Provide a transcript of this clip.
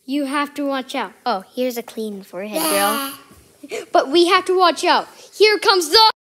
You have to watch out. Oh, here's a clean forehead, girl. But we have to watch out. Here comes the...